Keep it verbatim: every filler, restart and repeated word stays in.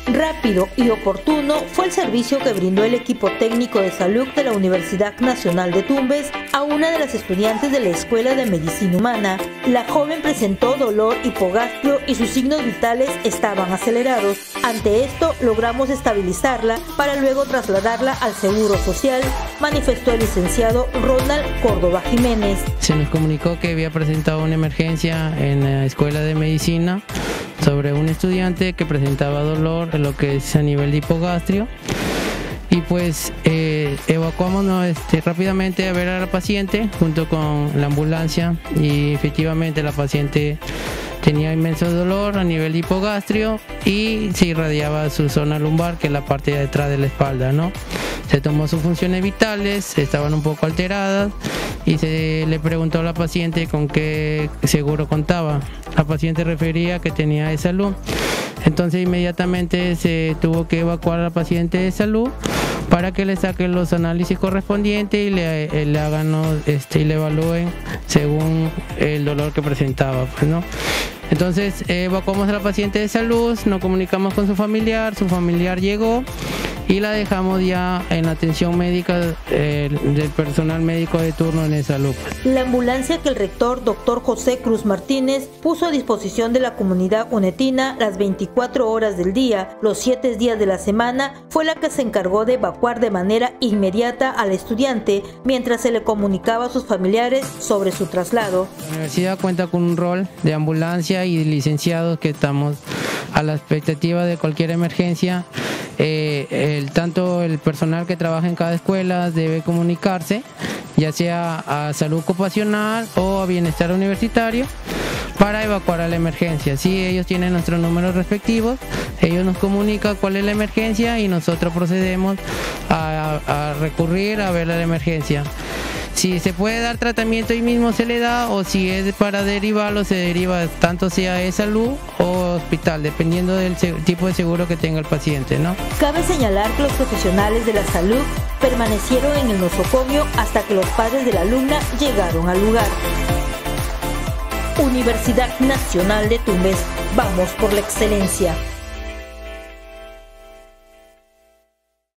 Rápido y oportuno fue el servicio que brindó el equipo técnico de salud de la Universidad Nacional de Tumbes a una de las estudiantes de la Escuela de Medicina Humana. La joven presentó dolor hipogastrio y sus signos vitales estaban acelerados. Ante esto, logramos estabilizarla para luego trasladarla al Seguro Social, manifestó el licenciado Ronald Córdoba Jiménez. Se nos comunicó que había presentado una emergencia en la Escuela de Medicina sobre un estudiante que presentaba dolor en lo que es a nivel de hipogastrio, y pues eh, evacuamos ¿no? este, rápidamente a ver a la paciente junto con la ambulancia, y efectivamente la paciente tenía inmenso dolor a nivel de hipogastrio y se irradiaba su zona lumbar, que es la parte de atrás de la espalda, ¿no? Se tomó sus funciones vitales, estaban un poco alteradas, y se le preguntó a la paciente con qué seguro contaba. La paciente refería que tenía de salud. Entonces inmediatamente se tuvo que evacuar a la paciente de salud para que le saquen los análisis correspondientes y le, le hagan este, y le evalúen según el dolor que presentaba, pues, ¿no? Entonces eh, evacuamos a la paciente de salud, nos comunicamos con su familiar, su familiar llegó y la dejamos ya en la atención médica eh, del personal médico de turno en el salud. La ambulancia que el rector doctor José Cruz Martínez puso a disposición de la comunidad unetina las veinticuatro horas del día, los siete días de la semana, fue la que se encargó de evacuar de manera inmediata al estudiante mientras se le comunicaba a sus familiares sobre su traslado. La universidad cuenta con un rol de ambulancia y licenciados que estamos a la expectativa de cualquier emergencia. Eh, el, tanto el personal que trabaja en cada escuela debe comunicarse, ya sea a salud ocupacional o a bienestar universitario, para evacuar a la emergencia. Sí, ellos tienen nuestros números respectivos, ellos nos comunican cuál es la emergencia y nosotros procedemos a, a recurrir a ver la emergencia. Si se puede dar tratamiento ahí mismo se le da, o si es para derivarlo se deriva, tanto sea de salud o hospital, dependiendo del tipo de seguro que tenga el paciente, ¿no? Cabe señalar que los profesionales de la salud permanecieron en el nosocomio hasta que los padres de la alumna llegaron al lugar. Universidad Nacional de Tumbes, vamos por la excelencia.